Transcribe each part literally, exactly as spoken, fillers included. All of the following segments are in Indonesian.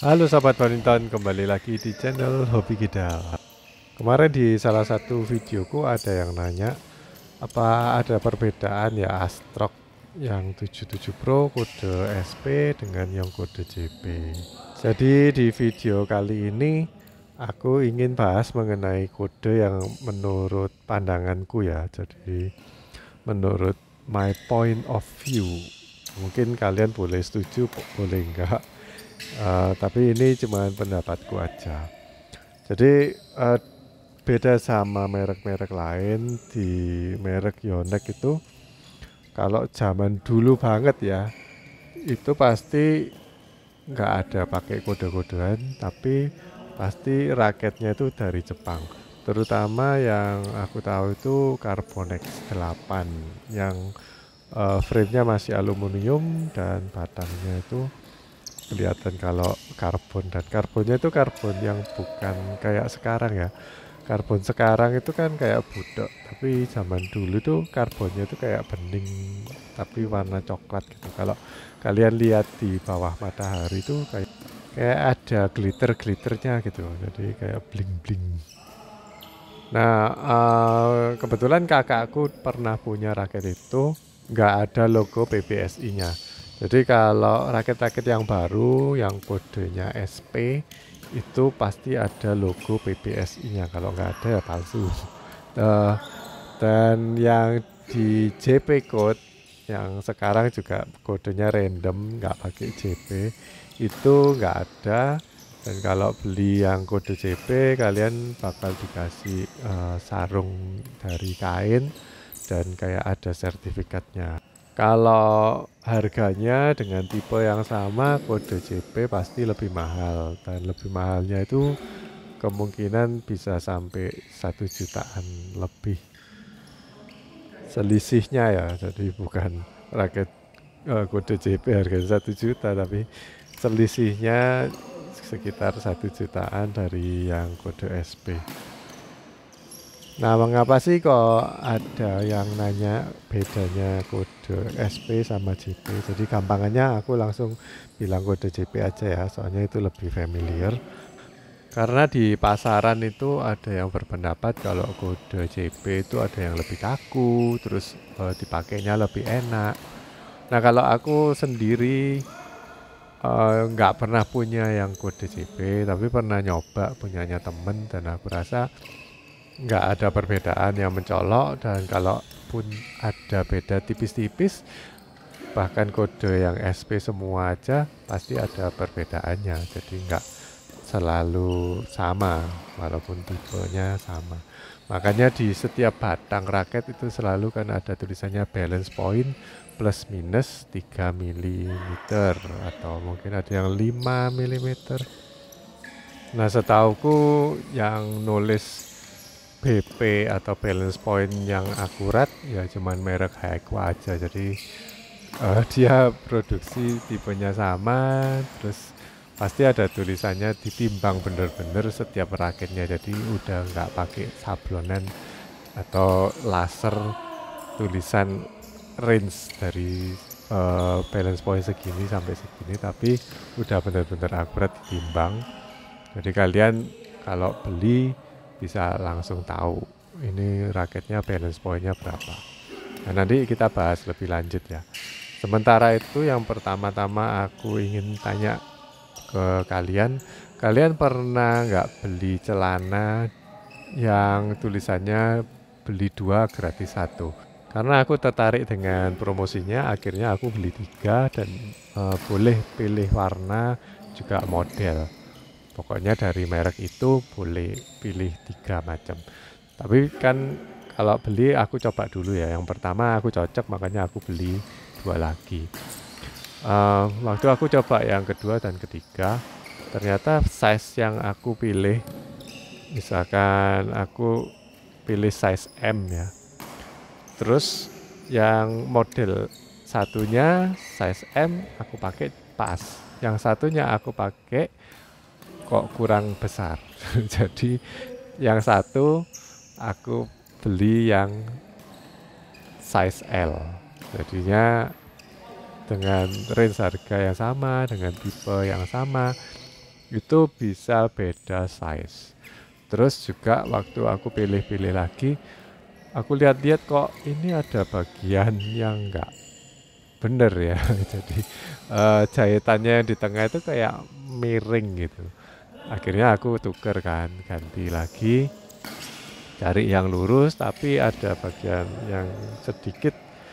Halo sahabat badminton, kembali lagi di channel Hobi Kidal. Kemarin di salah satu videoku ada yang nanya, apa ada perbedaan ya Astrock yang tujuh puluh tujuh Pro kode S P dengan yang kode J P. Jadi di video kali ini aku ingin bahas mengenai kode yang menurut pandanganku ya. Jadi menurut my point of view. Mungkin kalian boleh setuju, boleh enggak. Uh, tapi ini cuma pendapatku aja. Jadi uh, beda sama merek-merek lain. Di merek Yonex itu kalau zaman dulu banget ya, itu pasti nggak ada pakai kode-kodean, tapi pasti raketnya itu dari Jepang. Terutama yang aku tahu itu Carbonex delapan yang uh, frame-nya masih aluminium dan batangnya itu kelihatan kalau karbon, dan karbonnya itu karbon yang bukan kayak sekarang ya. Karbon sekarang itu kan kayak budak, tapi zaman dulu tuh karbonnya itu kayak bening tapi warna coklat gitu. Kalau kalian lihat di bawah matahari itu kayak kayak ada glitter-glitternya gitu, jadi kayak bling-bling. Nah, uh, kebetulan kakakku pernah punya raket itu, nggak ada logo P B S I-nya. Jadi kalau raket-raket yang baru, yang kodenya S P, itu pasti ada logo P B S I-nya. Kalau nggak ada ya palsu. Uh, dan yang di J P code, yang sekarang juga kodenya random, nggak pakai J P, itu nggak ada. Dan kalau beli yang kode J P, kalian bakal dikasih uh, sarung dari kain dan kayak ada sertifikatnya. Kalau harganya dengan tipe yang sama, kode J P pasti lebih mahal, dan lebih mahalnya itu kemungkinan bisa sampai satu jutaan lebih selisihnya ya. Jadi bukan raket uh, kode J P harganya satu juta, tapi selisihnya sekitar satu jutaan dari yang kode S P. Nah, mengapa sih kok ada yang nanya bedanya kode S P sama J P? Jadi gampangannya aku langsung bilang kode J P aja ya, soalnya itu lebih familiar. Karena di pasaran itu ada yang berpendapat kalau kode J P itu ada yang lebih kaku, terus e, dipakainya lebih enak. Nah, kalau aku sendiri nggak uh, pernah punya yang kode J P, tapi pernah nyoba punyanya temen, dan aku rasa nggak ada perbedaan yang mencolok. Dan kalaupun ada beda tipis-tipis, bahkan kode yang S P semua aja pasti ada perbedaannya. Jadi nggak selalu sama walaupun tipenya sama. Makanya di setiap batang raket itu selalu kan ada tulisannya balance point plus minus tiga milimeter, atau mungkin ada yang lima milimeter. Nah, setauku yang nulis B P atau balance point yang akurat ya cuman merek Haikwa aja. Jadi uh, dia produksi tipenya sama, terus pasti ada tulisannya ditimbang bener-bener setiap raketnya. Jadi udah nggak pakai sablonan atau laser tulisan range dari uh, balance point segini sampai segini, tapi udah bener-bener akurat ditimbang. Jadi kalian kalau beli bisa langsung tahu ini raketnya balance pointnya berapa. Nah, nanti kita bahas lebih lanjut ya. Sementara itu yang pertama-tama aku ingin tanya ke kalian, kalian pernah nggak beli celana yang tulisannya beli dua gratis satu? Karena aku tertarik dengan promosinya, akhirnya aku beli tiga, dan uh, boleh pilih warna juga model. Pokoknya dari merek itu boleh pilih tiga macam. Tapi kan kalau beli aku coba dulu ya. Yang pertama aku cocok, makanya aku beli dua lagi. Uh, waktu aku coba yang kedua dan ketiga, ternyata size yang aku pilih, misalkan aku pilih size M ya, terus yang model satunya size M aku pakai pas, yang satunya aku pakai kok kurang besar. Jadi yang satu aku beli yang size L, jadinya dengan range harga yang sama, dengan tipe yang sama, itu bisa beda size. Terus juga waktu aku pilih-pilih lagi, aku lihat-lihat kok ini ada bagian yang enggak bener ya. Jadi uh, jahitannya di tengah itu kayak miring gitu. Akhirnya aku tuker kan, ganti lagi, cari yang lurus tapi ada bagian yang sedikit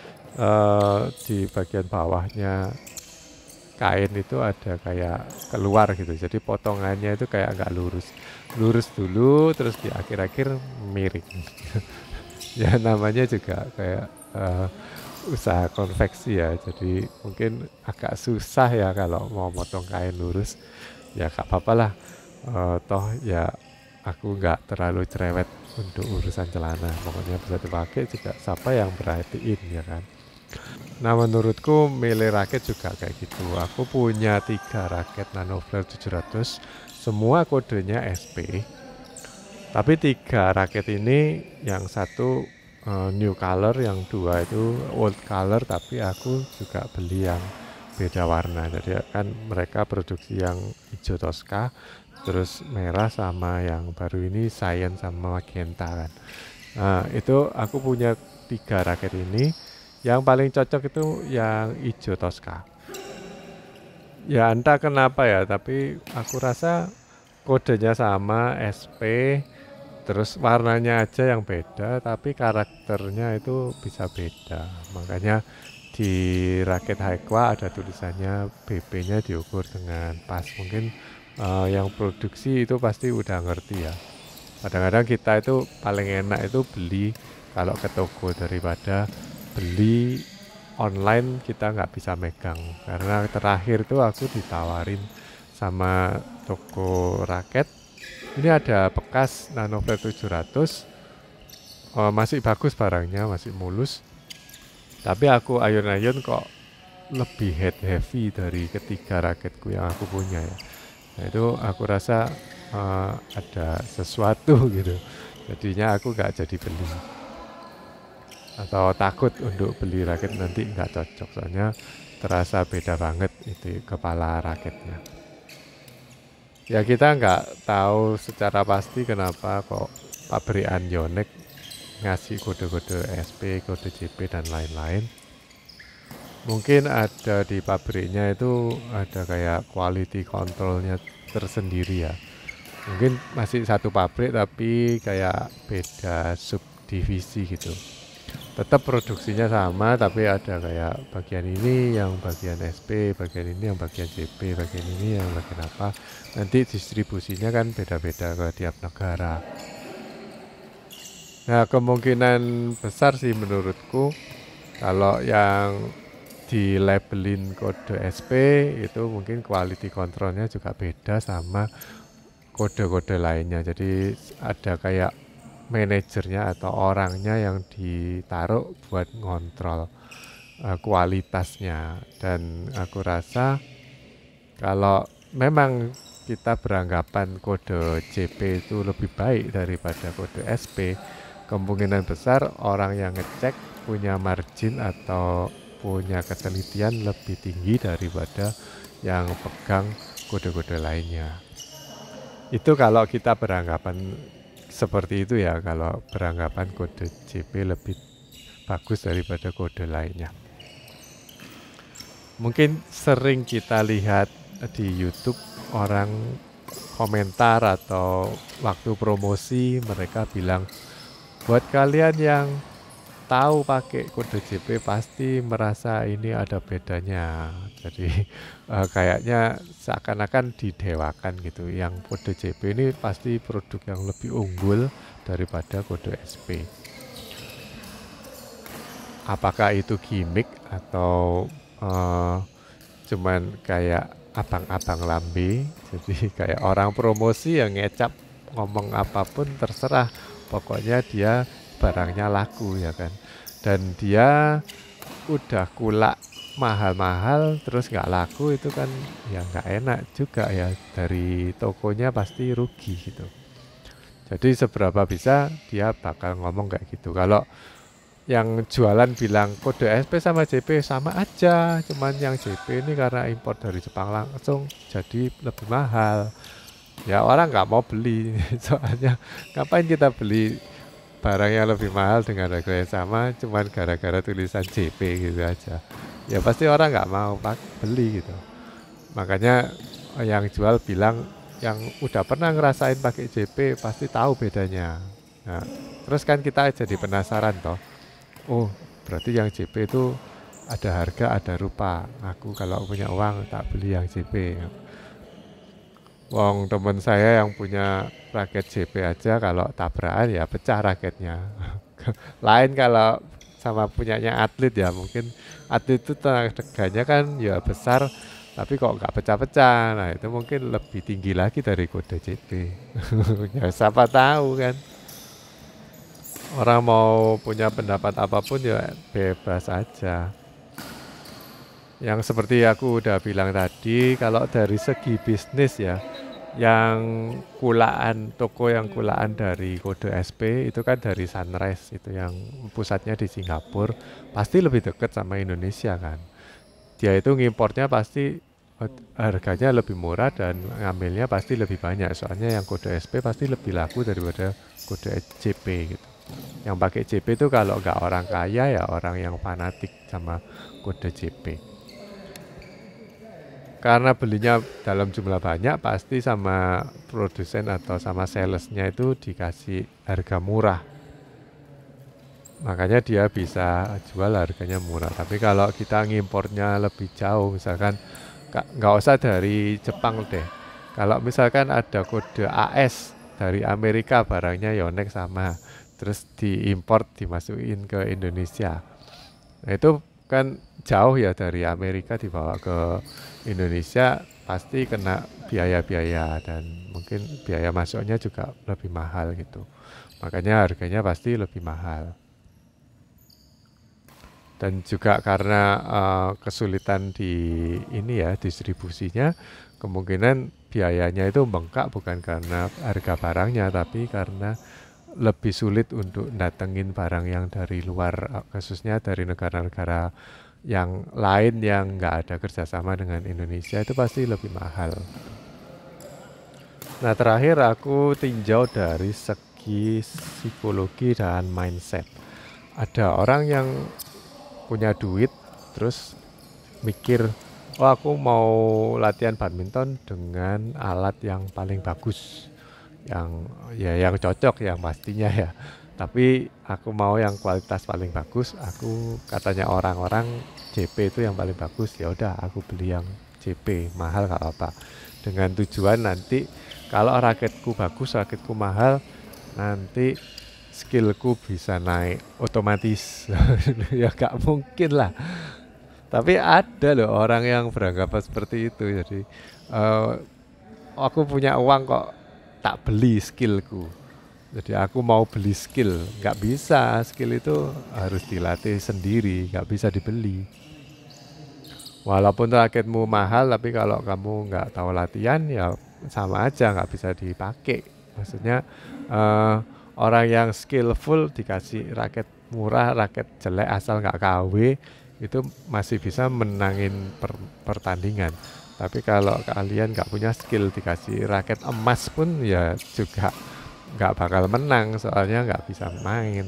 uh, di bagian bawahnya kain itu ada kayak keluar gitu, jadi potongannya itu kayak nggak lurus lurus dulu terus di akhir-akhir miring. Ya namanya juga kayak uh, usaha konveksi ya, jadi mungkin agak susah ya kalau mau motong kain lurus. Ya gak apa-apa lah, uh, toh ya aku nggak terlalu cerewet untuk urusan celana, pokoknya bisa dipakai juga, siapa yang perhatiin ya kan. Nah menurutku milih raket juga kayak gitu. Aku punya tiga raket Nanoflare tujuh ratus, semua kodenya S P. Tapi tiga raket ini, yang satu uh, new color, yang dua itu old color, tapi aku juga beli yang beda warna. Jadi kan mereka produksi yang hijau Tosca, terus merah, sama yang baru ini Cyan sama Magenta kan. Nah itu aku punya tiga raket ini. Yang paling cocok itu yang hijau Tosca. Ya entah kenapa ya, tapi aku rasa kodenya sama S P, terus warnanya aja yang beda, tapi karakternya itu bisa beda. Makanya di raket Haikwa ada tulisannya B P-nya diukur dengan pas. Mungkin uh, yang produksi itu pasti udah ngerti ya. Kadang-kadang kita itu paling enak itu beli kalau ke toko daripada beli online, kita nggak bisa megang. Karena terakhir tuh aku ditawarin sama toko raket, ini ada bekas Nanoflare tujuh ratus, oh, masih bagus barangnya, masih mulus, tapi aku ayun-ayun kok lebih head heavy dari ketiga raketku yang aku punya ya. Nah itu aku rasa uh, ada sesuatu gitu, jadinya aku nggak jadi beli, atau takut untuk beli raket nanti nggak cocok, soalnya terasa beda banget itu kepala raketnya. Ya kita nggak tahu secara pasti kenapa kok pabrikan Yonex ngasih kode-kode S P, kode J P dan lain-lain. Mungkin ada di pabriknya itu ada kayak quality controlnya tersendiri ya. Mungkin masih satu pabrik tapi kayak beda subdivisi gitu. Tetap produksinya sama, tapi ada kayak bagian ini yang bagian S P, bagian ini yang bagian J P, bagian ini yang bagian apa. Nanti distribusinya kan beda-beda ke tiap negara. Nah kemungkinan besar sih menurutku, kalau yang di labelin kode S P itu mungkin quality controlnya juga beda sama kode-kode lainnya. Jadi ada kayak manajernya atau orangnya yang ditaruh buat ngontrol uh, kualitasnya. Dan aku rasa kalau memang kita beranggapan kode J P itu lebih baik daripada kode S P, kemungkinan besar orang yang ngecek punya margin atau punya ketelitian lebih tinggi daripada yang pegang kode-kode lainnya. Itu kalau kita beranggapan seperti itu ya, kalau beranggapan kode J P lebih bagus daripada kode lainnya. Mungkin sering kita lihat di YouTube orang komentar atau waktu promosi mereka bilang, buat kalian yang tahu pakai kode J P pasti merasa ini ada bedanya. Jadi uh, kayaknya seakan-akan didewakan gitu. Yang kode J P ini pasti produk yang lebih unggul daripada kode S P. Apakah itu gimmick atau uh, cuman kayak abang-abang lambe? Jadi kayak orang promosi yang ngecap ngomong apapun terserah, pokoknya dia barangnya laku ya kan. Dan dia udah kulak mahal-mahal terus nggak laku, itu kan ya nggak enak juga ya, dari tokonya pasti rugi gitu. Jadi seberapa bisa dia bakal ngomong kayak gitu. Kalau yang jualan bilang kode S P sama J P sama aja, cuman yang J P ini karena impor dari Jepang langsung jadi lebih mahal. Ya orang nggak mau beli, soalnya ngapain kita beli barang yang lebih mahal dengan harga yang sama, cuman gara-gara tulisan J P gitu aja. Ya pasti orang nggak mau pak beli gitu. Makanya yang jual bilang yang udah pernah ngerasain pakai J P pasti tahu bedanya. Nah, terus kan kita jadi penasaran toh. Oh, berarti yang J P itu ada harga, ada rupa. Aku kalau punya uang tak beli yang J P. Wong temen saya yang punya raket J P aja kalau tabrakan ya pecah raketnya. Lain kalau sama punyanya atlet ya mungkin atlet itu tenaganya kan ya besar tapi kok nggak pecah-pecah. Nah itu mungkin lebih tinggi lagi dari kode J P. Ya siapa tahu kan. Orang mau punya pendapat apapun ya bebas aja. Yang seperti aku udah bilang tadi, kalau dari segi bisnis ya, yang kulaan, toko yang kulaan dari kode S P itu kan dari Sunrise, itu yang pusatnya di Singapura, pasti lebih dekat sama Indonesia kan. Dia itu ngimpornya pasti harganya lebih murah dan ngambilnya pasti lebih banyak, soalnya yang kode S P pasti lebih laku daripada kode J P gitu. Yang pakai J P itu kalau nggak orang kaya ya orang yang fanatik sama kode J P. Karena belinya dalam jumlah banyak pasti sama produsen atau sama salesnya itu dikasih harga murah. Makanya dia bisa jual harganya murah. Tapi kalau kita ngimpornya lebih jauh, misalkan nggak usah dari Jepang deh. Kalau misalkan ada kode A S dari Amerika barangnya Yonex sama, terus diimport dimasukin ke Indonesia. Nah itu kan jauh ya dari Amerika dibawa ke Indonesia pasti kena biaya-biaya dan mungkin biaya masuknya juga lebih mahal gitu. Makanya harganya pasti lebih mahal. Dan juga karena uh, kesulitan di ini ya distribusinya, kemungkinan biayanya itu bengkak bukan karena harga barangnya tapi karena lebih sulit untuk datengin barang yang dari luar, khususnya dari negara-negara yang lain yang nggak ada kerjasama dengan Indonesia itu pasti lebih mahal. Nah terakhir aku tinjau dari segi psikologi dan mindset. Ada orang yang punya duit terus mikir, oh aku mau latihan badminton dengan alat yang paling bagus, yang ya yang cocok yang pastinya ya. Tapi aku mau yang kualitas paling bagus. Aku katanya orang-orang J P itu yang paling bagus. Ya udah aku beli yang J P mahal gak apa-apa. Dengan tujuan nanti kalau raketku bagus, raketku mahal, nanti skillku bisa naik otomatis. Ya gak mungkin lah. Tapi ada loh orang yang beranggapan seperti itu. Jadi uh, aku punya uang kok tak beli skillku. Jadi aku mau beli skill, nggak bisa. Skill itu harus dilatih sendiri, nggak bisa dibeli. Walaupun raketmu mahal, tapi kalau kamu nggak tahu latihan, ya sama aja nggak bisa dipakai. Maksudnya uh, orang yang skillful dikasih raket murah, raket jelek asal nggak K W, itu masih bisa menangin per pertandingan. Tapi kalau kalian nggak punya skill dikasih raket emas pun ya juga nggak bakal menang, soalnya nggak bisa main.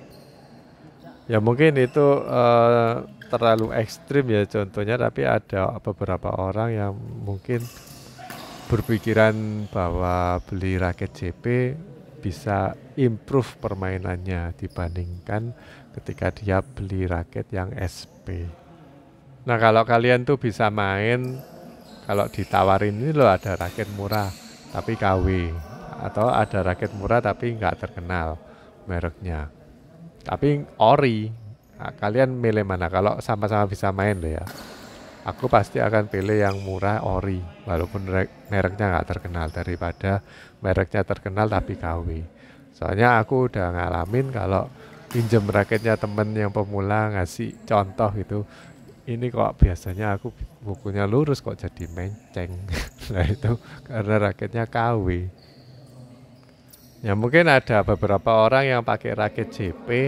Ya mungkin itu uh, terlalu ekstrim ya contohnya, tapi ada beberapa orang yang mungkin berpikiran bahwa beli raket J P bisa improve permainannya dibandingkan ketika dia beli raket yang S P. Nah kalau kalian tuh bisa main, kalau ditawarin ini loh ada raket murah tapi K W, atau ada raket murah tapi nggak terkenal mereknya tapi ori, nah, kalian milih mana? Kalau sama-sama bisa main loh ya, aku pasti akan pilih yang murah ori walaupun mereknya nggak terkenal daripada mereknya terkenal tapi K W. Soalnya aku udah ngalamin kalau pinjem raketnya temen yang pemula ngasih contoh gitu, ini kok biasanya aku bukunya lurus kok jadi menceng. Nah itu karena raketnya K W. Ya mungkin ada beberapa orang yang pakai raket J P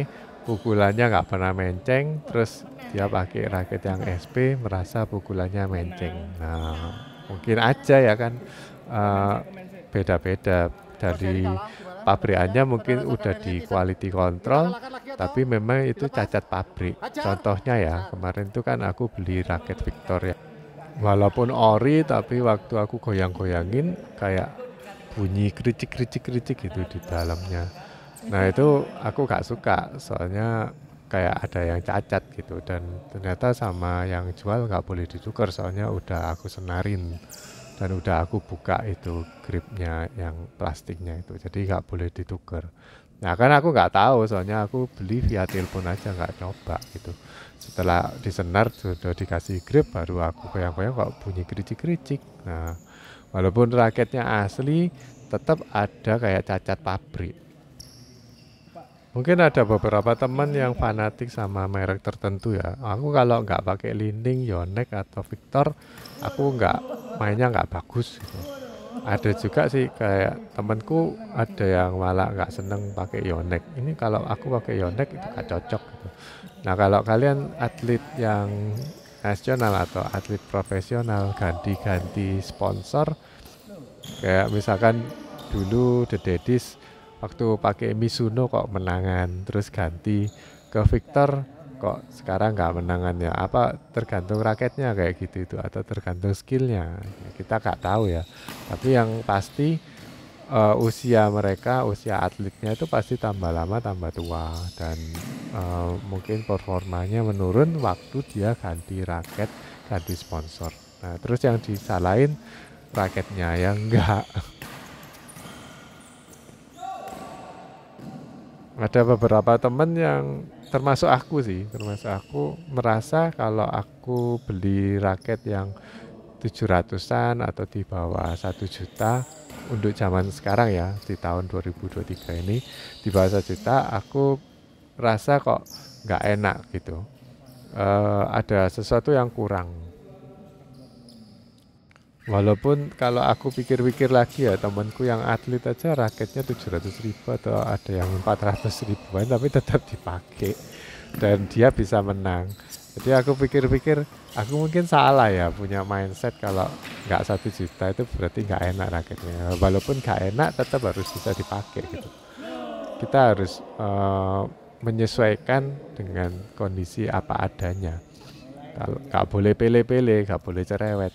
pukulannya nggak pernah menceng, terus dia pakai raket yang S P merasa pukulannya menceng. Nah, mungkin aja ya kan uh, beda-beda dari pabrikannya mungkin udah di quality control, tapi memang itu cacat pabrik. Contohnya ya, kemarin itu kan aku beli raket Victor ya. Walaupun ori, tapi waktu aku goyang-goyangin kayak bunyi kericik-kericik-kericik gitu di dalamnya. Nah itu aku gak suka, soalnya kayak ada yang cacat gitu, dan ternyata sama yang jual gak boleh ditukar, soalnya udah aku senarin dan udah aku buka itu gripnya yang plastiknya itu, jadi gak boleh ditukar. Nah kan aku gak tahu, soalnya aku beli via telepon aja, gak coba gitu. Setelah disenar sudah dikasih grip, baru aku goyang-goyang kok bunyi kericik-kericik. Nah walaupun raketnya asli, tetap ada kayak cacat pabrik. Mungkin ada beberapa teman yang fanatik sama merek tertentu ya. Aku kalau nggak pakai Li-Ning, Yonex atau Victor, aku nggak mainnya nggak bagus gitu. Ada juga sih kayak temanku ada yang malah nggak seneng pakai Yonex. Ini kalau aku pakai Yonex itu nggak cocok gitu. Nah kalau kalian atlet yang nasional atau atlet profesional ganti-ganti sponsor, kayak misalkan dulu The Daddies waktu pakai Mizuno kok menangan, terus ganti ke Victor kok sekarang nggak menangan ya, apa tergantung raketnya kayak gitu itu, atau tergantung skillnya, kita nggak tahu ya. Tapi yang pasti uh, usia mereka, usia atletnya itu pasti tambah lama tambah tua, dan uh, mungkin performanya menurun waktu dia ganti raket, ganti sponsor. Nah terus yang disalahin raketnya yang enggak. Ada beberapa temen yang termasuk aku sih, termasuk aku merasa kalau aku beli raket yang tujuh ratusan atau di bawah satu juta untuk zaman sekarang ya, di tahun dua ribu dua puluh tiga ini, di bawah satu juta aku rasa kok nggak enak gitu. Uh, ada sesuatu yang kurang. Walaupun kalau aku pikir-pikir lagi ya, temanku yang atlet aja raketnya tujuh ratus ribu atau ada yang empat ratus ribuan, tapi tetap dipakai dan dia bisa menang. Jadi aku pikir-pikir aku mungkin salah ya punya mindset kalau nggak satu juta itu berarti nggak enak raketnya. Walaupun nggak enak tetap harus bisa dipakai gitu. Kita harus uh, menyesuaikan dengan kondisi apa adanya. Kalau nggak boleh pele-pele, nggak boleh cerewet.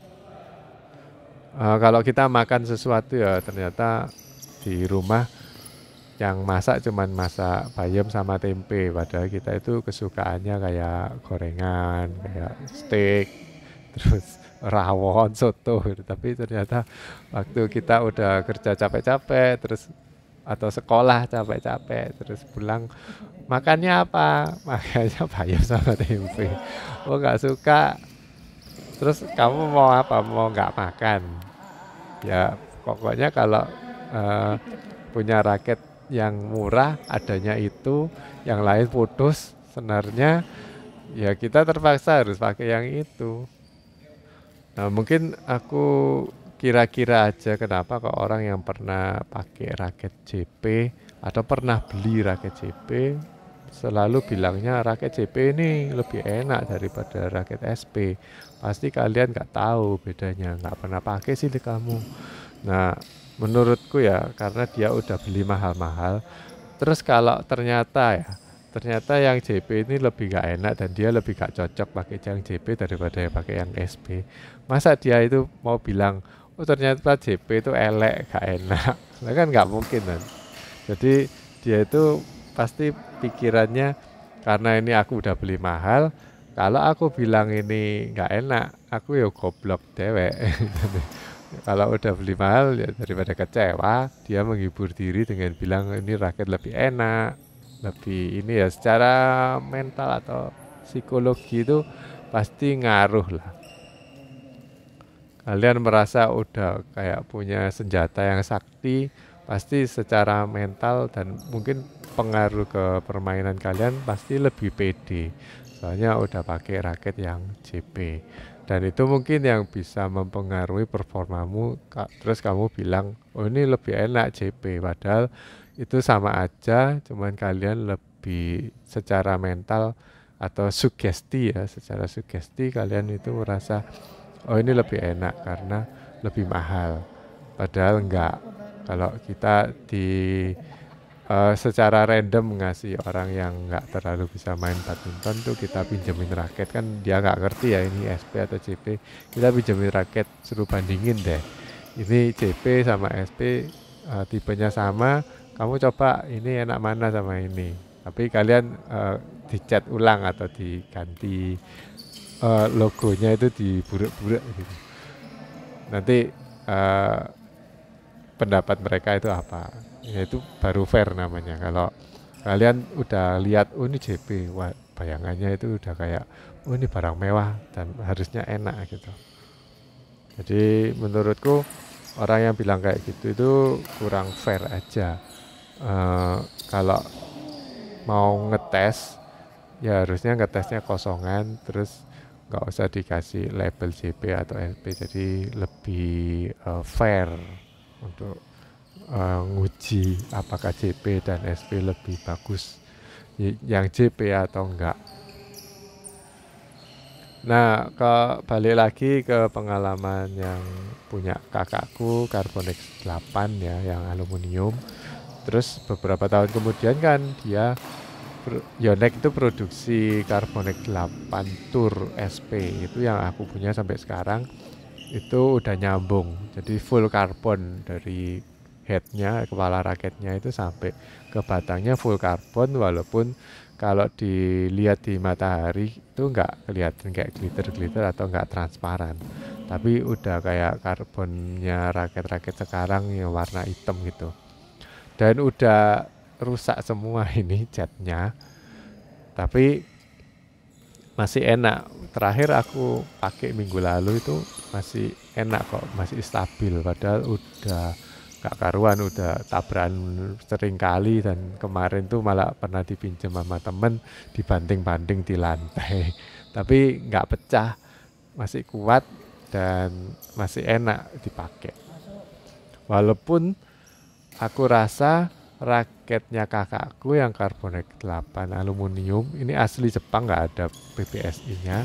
Uh, kalau kita makan sesuatu ya ternyata di rumah yang masak cuman masak bayam sama tempe, padahal kita itu kesukaannya kayak gorengan, kayak steak, terus rawon, soto gitu. Tapi ternyata waktu kita udah kerja capek-capek terus atau sekolah capek-capek terus pulang, makannya apa? Makannya bayam sama tempe. Oh nggak suka, terus kamu mau apa? Mau nggak makan? Ya pokoknya kalau uh, punya raket yang murah adanya itu, yang lain putus senarnya, ya kita terpaksa harus pakai yang itu. Nah mungkin aku kira-kira aja kenapa kok orang yang pernah pakai raket J P atau pernah beli raket J P selalu bilangnya raket J P ini lebih enak daripada raket S P. Pasti kalian nggak tahu bedanya, nggak pernah pakai sih di kamu. Nah menurutku ya karena dia udah beli mahal-mahal, terus kalau ternyata ya ternyata yang J P ini lebih nggak enak dan dia lebih nggak cocok pakai yang J P daripada yang pakai yang S P, masa dia itu mau bilang oh ternyata J P itu elek nggak enak? Nah kan nggak mungkin kan. Jadi dia itu pasti pikirannya karena ini aku udah beli mahal, kalau aku bilang ini nggak enak, aku ya goblok dewek. Kalau udah beli mahal ya daripada kecewa, dia menghibur diri dengan bilang ini raket lebih enak, lebih ini ya, secara mental atau psikologi itu pasti ngaruh lah. Kalian merasa udah kayak punya senjata yang sakti, pasti secara mental dan mungkin pengaruh ke permainan kalian pasti lebih pede, soalnya udah pakai raket yang J P, dan itu mungkin yang bisa mempengaruhi performamu. Terus kamu bilang oh ini lebih enak J P, padahal itu sama aja, cuman kalian lebih lebih secara mental atau sugesti ya, secara sugesti kalian itu merasa oh ini lebih enak karena lebih mahal. Padahal enggak. Kalau kita di uh, secara random ngasih orang yang enggak terlalu bisa main badminton tuh kita pinjemin raket, kan dia enggak ngerti ya ini S P atau J P. Kita pinjemin raket, suruh bandingin deh. Ini J P sama S P uh, tipenya sama, kamu coba ini enak mana sama ini. Tapi kalian uh, dicat ulang atau diganti uh, logonya itu diburuk-buruk gitu. Nanti uh, pendapat mereka itu apa? Ya itu baru fair namanya. Kalau kalian udah lihat oh ini J P, wah bayangannya itu udah kayak oh ini barang mewah dan harusnya enak gitu. Jadi menurutku orang yang bilang kayak gitu itu kurang fair aja. Uh, kalau mau ngetes ya harusnya ngetesnya kosongan, terus nggak usah dikasih label J P atau S P, jadi lebih uh, fair untuk uh, nguji apakah J P dan S P lebih bagus yang J P atau enggak. Nah, ke balik lagi ke pengalaman yang punya kakakku Carbonex delapan ya, yang aluminium. Terus beberapa tahun kemudian kan dia Yonex itu produksi Carbonex delapan Tour S P, itu yang aku punya sampai sekarang. Itu udah nyambung, jadi full karbon dari headnya, kepala raketnya itu sampai ke batangnya full karbon, walaupun kalau dilihat di matahari itu nggak kelihatan kayak glitter-glitter atau nggak transparan, tapi udah kayak karbonnya raket-raket sekarang yang warna hitam gitu. Dan udah rusak semua ini catnya, tapi masih enak. Terakhir aku pakai minggu lalu itu masih enak kok, masih stabil, padahal udah gak karuan, udah tabrakan sering kali, dan kemarin tuh malah pernah dipinjam sama temen, dibanting-banting di lantai tapi nggak pecah, masih kuat dan masih enak dipakai. Walaupun aku rasa raketnya kakakku yang Carbonex delapan aluminium ini asli Jepang, nggak ada P P S I-nya,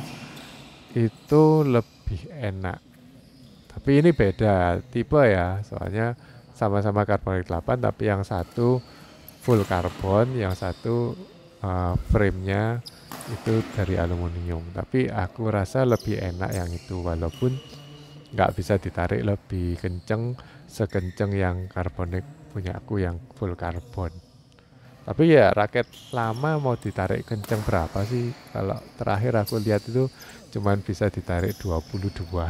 itu lebih enak. Tapi ini beda tipe ya, soalnya sama-sama Carbonex delapan tapi yang satu full karbon, yang satu uh, frame-nya itu dari aluminium. Tapi aku rasa lebih enak yang itu, walaupun nggak bisa ditarik lebih kenceng sekenceng yang Carbonex punya aku yang full karbon. Tapi ya raket lama mau ditarik kenceng berapa sih? Kalau terakhir aku lihat itu cuman bisa ditarik dua puluh dua.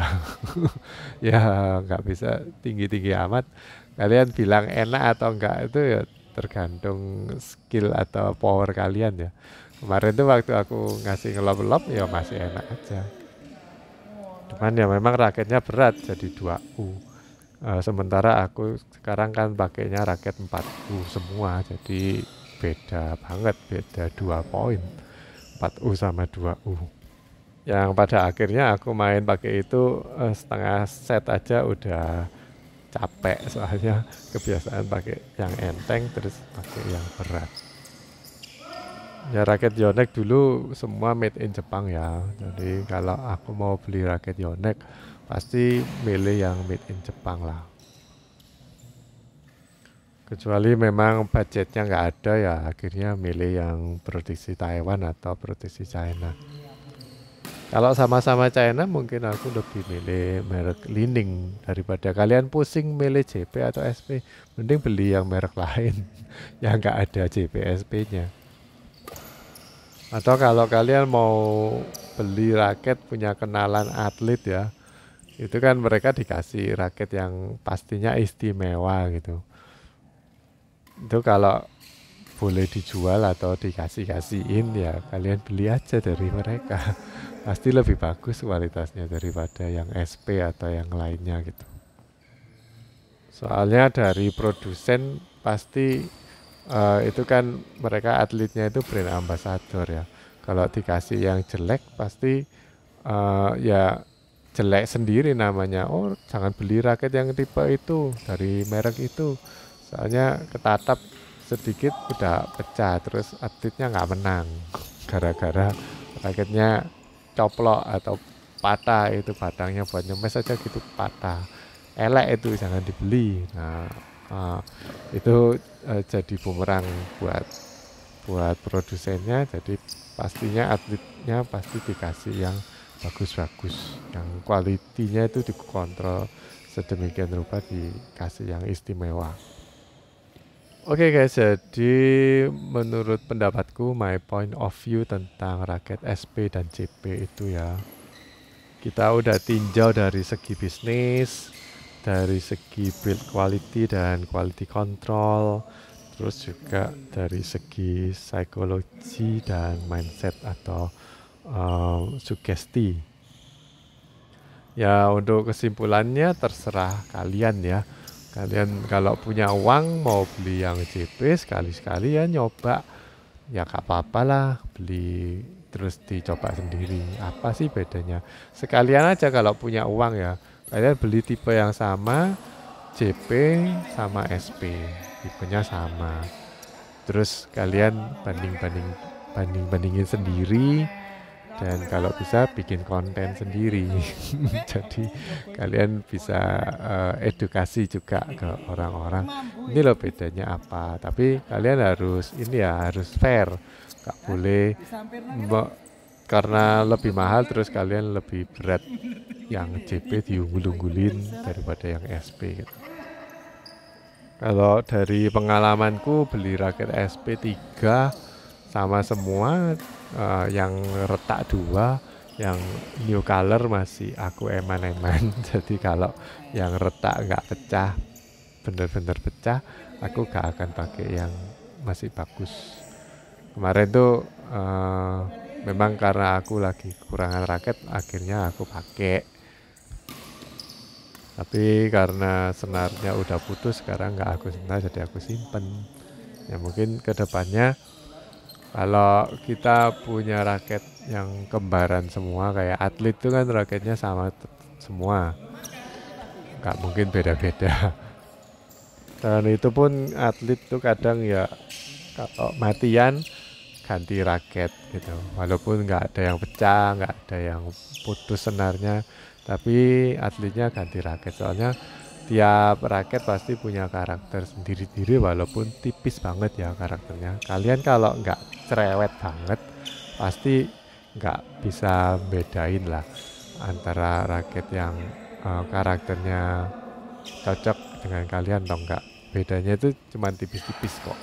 Ya nggak bisa tinggi-tinggi amat. Kalian bilang enak atau enggak itu ya tergantung skill atau power kalian ya. Kemarin tuh waktu aku ngasih ngelop-lop ya masih enak aja. Cuman ya memang raketnya berat, jadi dua U. Uh, sementara aku sekarang kan pakainya raket empat U semua, jadi beda banget, beda dua poin, empat U sama dua U. Yang pada akhirnya aku main pakai itu uh, setengah set aja udah capek, soalnya kebiasaan pakai yang enteng terus pakai yang berat. Ya raket Yonex dulu semua made in Jepang ya, jadi kalau aku mau beli raket Yonex pasti milih yang made in Jepang lah. Kecuali memang budgetnya nggak ada ya akhirnya milih yang produksi Taiwan atau produksi China. Kalau sama-sama China mungkin aku lebih milih merek Li-Ning daripada kalian pusing milih J P atau S P. Mending beli yang merek lain yang nggak ada J P S P-nya. Atau kalau kalian mau beli raket punya kenalan atlet ya, itu kan mereka dikasih raket yang pastinya istimewa gitu. Itu kalau boleh dijual atau dikasih-kasihin ya kalian beli aja dari mereka. Pasti lebih bagus kualitasnya daripada yang S P atau yang lainnya gitu. Soalnya dari produsen pasti uh, itu kan mereka atletnya itu brand ambassador ya. Kalau dikasih yang jelek pasti uh, ya jelek sendiri namanya. Oh jangan beli raket yang tipe itu dari merek itu, soalnya ketatap sedikit udah pecah, terus atletnya nggak menang gara-gara raketnya coplok atau patah, itu batangnya buat nyemes aja gitu patah, elek itu, jangan dibeli. Nah uh, itu uh, jadi bumerang buat buat produsennya, jadi pastinya atletnya pasti dikasih yang bagus-bagus, yang kualitinya itu dikontrol sedemikian rupa, dikasih yang istimewa. Oke okay guys, jadi menurut pendapatku, my point of view tentang raket S P dan J P itu ya, kita udah tinjau dari segi bisnis, dari segi build quality dan quality control, terus juga dari segi psikologi dan mindset atau uh, sugesti. Ya untuk kesimpulannya terserah kalian ya. Kalian kalau punya uang mau beli yang J P, sekali-sekali ya nyoba, ya gak apa-apa lah beli terus dicoba sendiri. Apa sih bedanya? Sekalian aja kalau punya uang ya, kalian beli tipe yang sama, J P sama S P, tipenya sama. Terus kalian banding-banding banding-bandingin sendiri, dan kalau bisa bikin konten sendiri. Jadi kalian bisa uh, edukasi juga ke orang-orang, ini loh bedanya apa. Tapi kalian harus ini ya, harus fair, gak boleh karena lebih mahal terus kalian lebih berat yang J P diunggul-unggulin daripada yang S P gitu. Kalau dari pengalamanku beli raket S P tiga sama semua, uh, yang retak dua, yang new color masih aku eman-eman. Jadi kalau yang retak nggak pecah, bener-bener pecah, aku gak akan pakai yang masih bagus. Kemarin tuh uh, memang karena aku lagi kekurangan raket, akhirnya aku pakai. Tapi karena senarnya udah putus, sekarang nggak aku senar, jadi aku simpen. Ya mungkin kedepannya kalau kita punya raket yang kembaran semua, kayak atlet itu kan raketnya sama semua, nggak mungkin beda-beda. Dan itu pun atlet tuh kadang ya kalau matian ganti raket gitu, walaupun nggak ada yang pecah, nggak ada yang putus senarnya, tapi atletnya ganti raket. Soalnya tiap raket pasti punya karakter sendiri-sendiri, walaupun tipis banget ya karakternya. Kalian kalau nggak cerewet banget, pasti nggak bisa bedain lah antara raket yang uh, karakternya cocok dengan kalian atau enggak. Bedanya itu cuma tipis-tipis kok.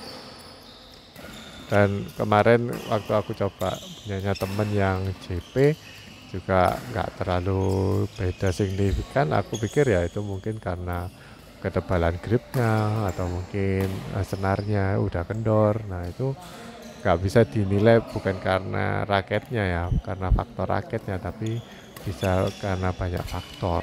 Dan kemarin waktu aku coba punyanya temen yang J P juga nggak terlalu beda signifikan. Aku pikir ya itu mungkin karena ketebalan gripnya atau mungkin uh, senarnya udah kendor. Nah itu nggak bisa dinilai bukan karena raketnya ya, karena faktor raketnya, tapi bisa karena banyak faktor.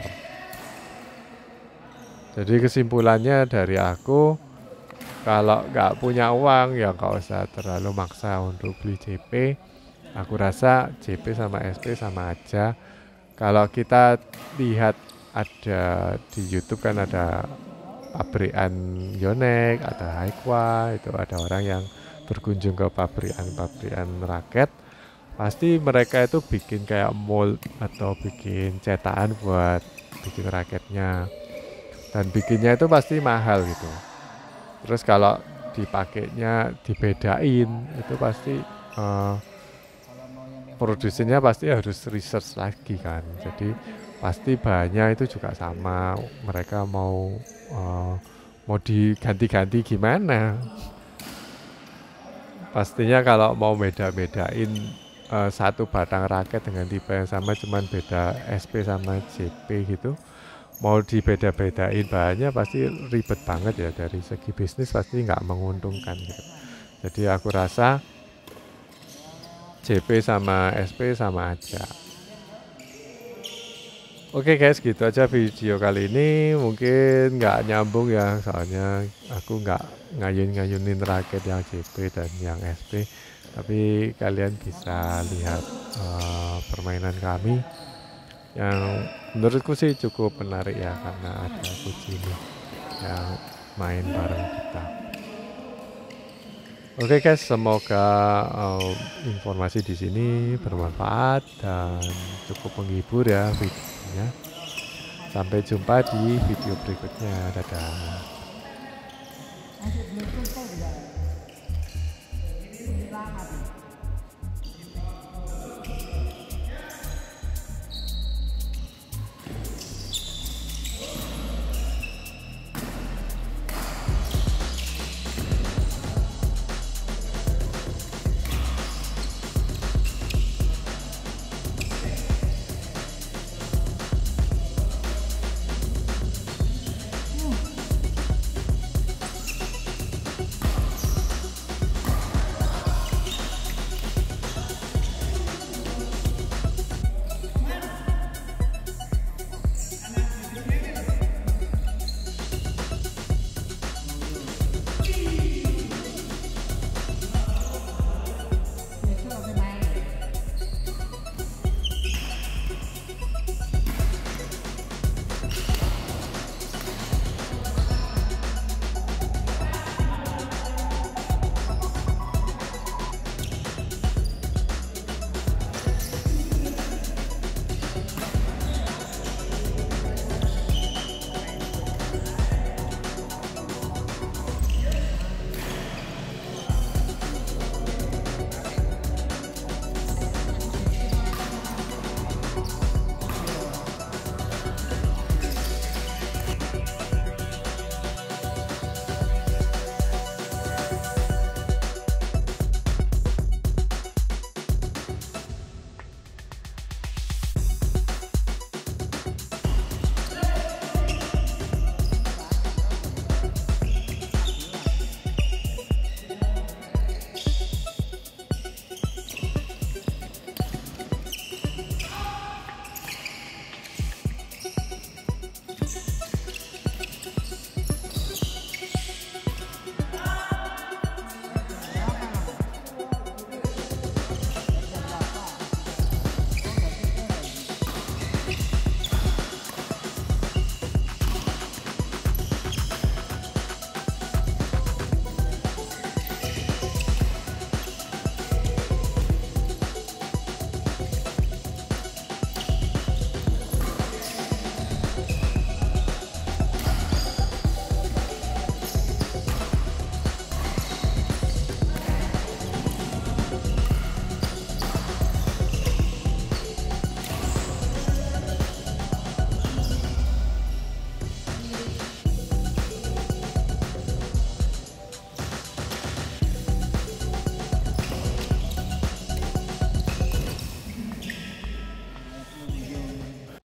Jadi kesimpulannya dari aku, kalau nggak punya uang ya nggak usah terlalu maksa untuk beli J P. Aku rasa J P sama S P sama aja. Kalau kita lihat ada di YouTube kan ada pabrikan Yonex, ada Haiwa, itu ada orang yang berkunjung ke pabrikan-pabrikan raket. Pasti mereka itu bikin kayak mold atau bikin cetakan buat bikin raketnya. Dan bikinnya itu pasti mahal gitu. Terus kalau dipakainya dibedain, itu pasti uh, produsennya pasti harus research lagi kan. Jadi pasti bahannya itu juga sama. Mereka mau uh, mau diganti-ganti gimana? Pastinya kalau mau beda-bedain uh, satu batang raket dengan tipe yang sama, cuman beda S P sama J P gitu, mau dibeda-bedain bahannya pasti ribet banget ya, dari segi bisnis pasti nggak menguntungkan gitu. Jadi aku rasa J P sama S P sama aja. Oke okay guys, gitu aja video kali ini. Mungkin nggak nyambung ya, soalnya aku nggak ngayun-ngayunin raket yang J P dan yang S P. Tapi kalian bisa lihat uh, permainan kami yang menurutku sih cukup menarik ya, karena ada Kucini yang main bareng kita. Oke guys, semoga uh, informasi di sini bermanfaat dan cukup menghibur ya videonya. Sampai jumpa di video berikutnya. Dadah.